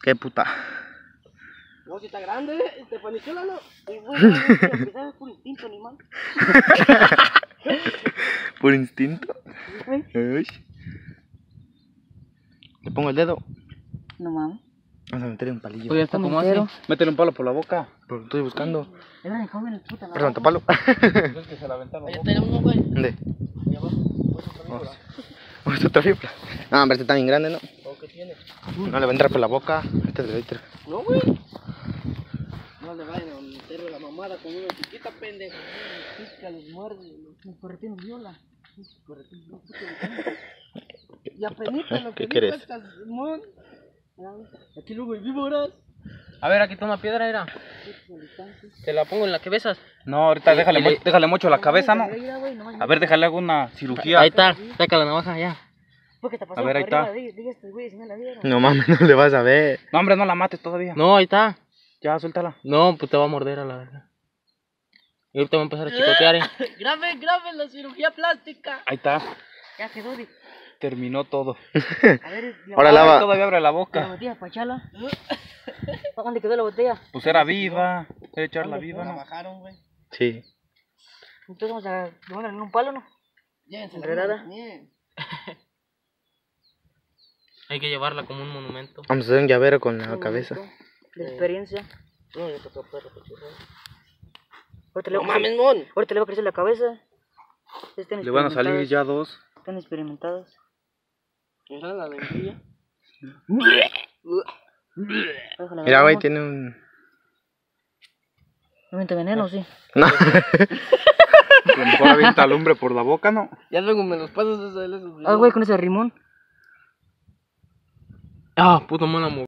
¿Qué puta? No, si está grande, te panichula, no. Y bueno, empezar por instinto, animal. ¿Por instinto? Sí, Uy. Le pongo el dedo. no mames. Vamos a meterle un palillo. Pues ya está como así. Métele un palo por la boca. Pero lo estoy buscando. Era joven, puta. Perdón, tapalo. Es que se la aventaron. Ahí tenemos, güey. ¿Dónde? Ahí abajo. Vamos, otra fibra. No, hombre, este está bien grande, ¿no? ¿O qué tiene? No le va a entrar por la boca. Este es de litro. No, güey. No le vayan a meter la mamada con una chiquita, pendejo. Pisca, los muerde. Los corretinos viola. Y apenita lo que ¿Qué quieres? estas, mon. Aquí luego hay víboras. A ver, aquí toma piedra, era. Te la pongo en la cabeza. No, ahorita déjale mucho la cabeza, ¿no? A ver, déjale hago una cirugía. Ahí está, saca la navaja ya. A ver, ahí está. No mames, no le vas a ver. No, hombre, no la mates todavía. No, ahí está. Ya, suéltala. No, pues te va a morder a la verga. Y ahorita va a empezar a chicotear, Grave la cirugía plástica. Ahí está. Ya quedó, Terminó todo. a ver, Ahora Ay, lava. todavía abre la la boca. botella, pachala. ¿Dónde quedó la botella? Pues era viva. Voy a echarla viva, La ¿no? bajaron, güey. Sí. Entonces vamos a ponerle un palo, ¿no? Enredada. Hay que llevarla como un monumento. Vamos a hacer un llavero con la cabeza. De experiencia. No, le toca perro, No mames, mon. Ahorita le va a crecer la cabeza. Le van a salir ya dos. Están experimentados. ¿Era la lengüilla? Mira, güey, tiene un... ¿No miente veneno, sí? No. A lo mejor avienta lumbre por la boca, ¿no? Ya luego me los pasas esos. Ah, güey, con ese rimón. Ah, puto mala